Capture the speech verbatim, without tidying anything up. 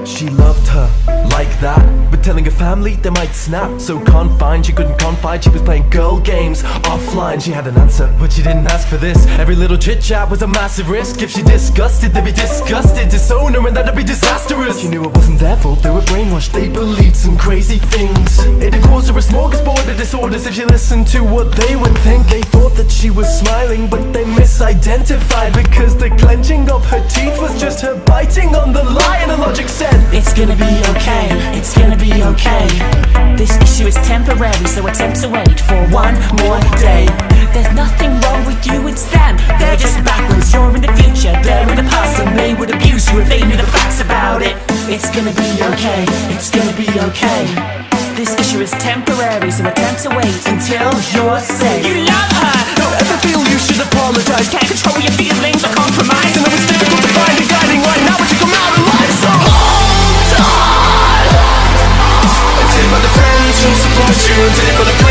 She loved her like that, but telling her family they might snap. So confined, she couldn't confide, she was playing girl games offline. She had an answer, but she didn't ask for this. Every little chit chat was a massive risk. If she discussed it, they'd be disgusted, disown her, and that'd be disastrous. She knew it wasn't their fault, they were brainwashed, they believed some crazy things. It'd cause her a smorgasbord of disorders if she listened to what they would think. They thought that she was smiling, but they misidentified, because the clenching of her teeth was just her biting on the lie. And the logic said, it's gonna be okay, it's gonna be okay. This issue is temporary, so attempt to wait for one more day. There's nothing wrong with you, it's them. They're just backwards, you're in the future, they're in the past, and they would abuse you if they knew the facts about it. It's gonna be okay, it's gonna be okay. This issue is temporary, so attempt to wait until you're safe. You love her! Don't ever feel you should apologize. Can't control your feelings or compromise. I know it's difficult to find a guiding light now, but you come out alive, so hold on. Until my friends who support you, until